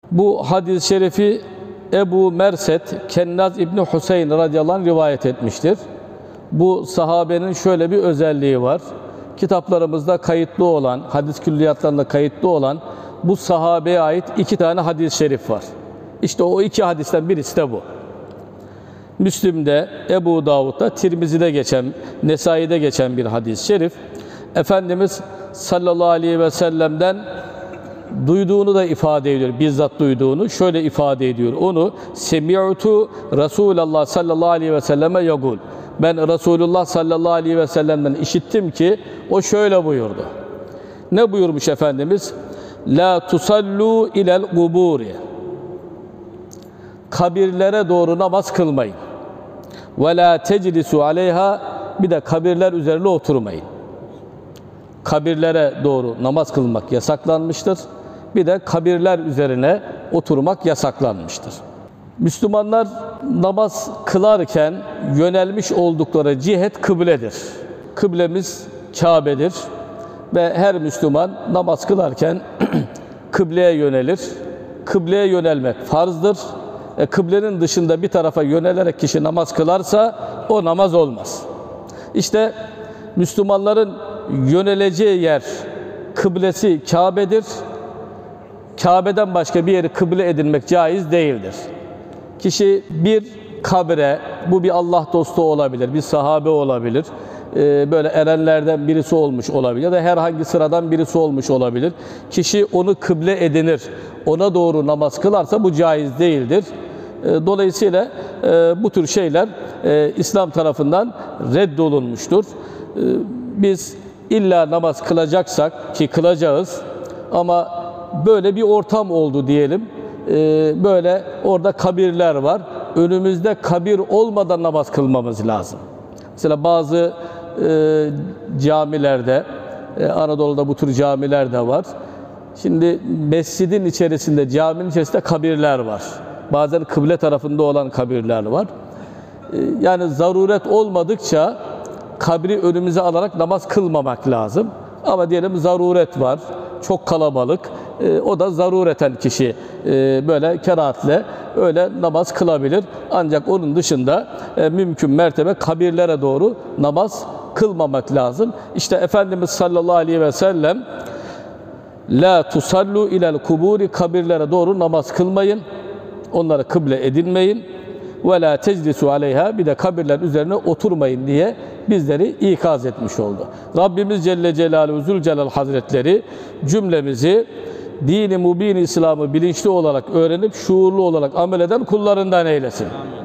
Bu hadis-i şerifi Ebu Merset Kennaz İbni Hüseyin radıyallahu anh rivayet etmiştir. Bu sahabenin şöyle bir özelliği var. Kitaplarımızda kayıtlı olan, hadis külliyatlarında kayıtlı olan bu sahabeye ait 2 tane hadis-i şerif var. İşte o 2 hadisten birisi de bu. Müslim'de, Ebu Davud'da, Tirmizi'de geçen, Nesai'de geçen bir hadis-i şerif. Efendimiz sallallahu aleyhi ve sellem'den duyduğunu da ifade ediyor. Bizzat duyduğunu şöyle ifade ediyor. Onu semi'tu Resulullah sallallahu aleyhi ve selleme yagul. Ben Resulullah sallallahu aleyhi ve sellem'den işittim ki o şöyle buyurdu. Ne buyurmuş Efendimiz? La tusallu ilel kuburi. Kabirlere doğru namaz kılmayın. Ve la teclisu aleyha. Bir de kabirler üzerine oturmayın. Kabirlere doğru namaz kılmak yasaklanmıştır. Bir de kabirler üzerine oturmak yasaklanmıştır. Müslümanlar namaz kılarken yönelmiş oldukları cihet kıbledir. Kıblemiz Kabe'dir ve her Müslüman namaz kılarken kıbleye yönelir. Kıbleye yönelmek farzdır. Kıblenin dışında bir tarafa yönelerek kişi namaz kılarsa o namaz olmaz. İşte Müslümanların yöneleceği yer kıblesi Kabe'dir. Kabe'den başka bir yeri kıble edinmek caiz değildir. Kişi bir kabre, bu bir Allah dostu olabilir, bir sahabe olabilir, böyle erenlerden birisi olmuş olabilir ya da herhangi sıradan birisi olmuş olabilir. Kişi onu kıble edinir, ona doğru namaz kılarsa bu caiz değildir. Dolayısıyla bu tür şeyler İslam tarafından reddolunmuştur. Biz illa namaz kılacaksak ki kılacağız ama böyle bir ortam oldu diyelim. Böyle orada kabirler var. Önümüzde kabir olmadan namaz kılmamız lazım. Mesela bazı camilerde, Anadolu'da bu tür camiler de var. Şimdi mescidin içerisinde, caminin içerisinde kabirler var. Bazen kıble tarafında olan kabirler var. Yani zaruret olmadıkça kabri önümüze alarak namaz kılmamak lazım. Ama diyelim zaruret var, çok kalabalık. O da zarureten kişi böyle keraatle öyle namaz kılabilir. Ancak onun dışında mümkün mertebe kabirlere doğru namaz kılmamak lazım. İşte Efendimiz sallallahu aleyhi ve sellem la tusallu ilel kuburi, kabirlere doğru namaz kılmayın. Onlara kıble edinmeyin. Ve la teclisu aleyha, bir de kabirler üzerine oturmayın diye bizleri ikaz etmiş oldu. Rabbimiz Celle Celaluhu Zülcelal Hazretleri cümlemizi dini mubin İslam'ı bilinçli olarak öğrenip şuurlu olarak amel eden kullarından eylesin.